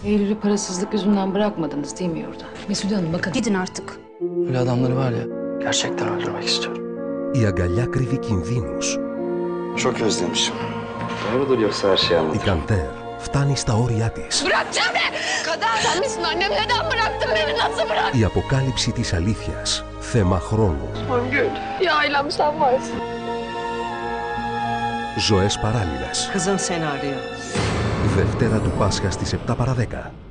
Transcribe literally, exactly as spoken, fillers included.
Eylül'ü parasızlık yüzünden bırakmadınız değil mi yurda? Mesude Hanım bakın. Gidin artık. Öyle adamları var ya, gerçekten öldürmek istiyorum. Η αγκαλιά κρύβει κινδύνους. Çok özlemişim. Doğrudur yoksa her şeyi Η anlatırım. Καντέρ φτάνει στα órια της. Bırakacağım be! Kadar sen misin annem? Neden bıraktın beni? Nasıl bıraktın? Η αποκάλυψη της αλήθειας. Θέμα χρόνου. Songül. Ya ailem sen varsın. Ζωές παράλληλες. Kızım seni arıyor. Δευτέρα του Πάσχα στις επτά παρά δέκα.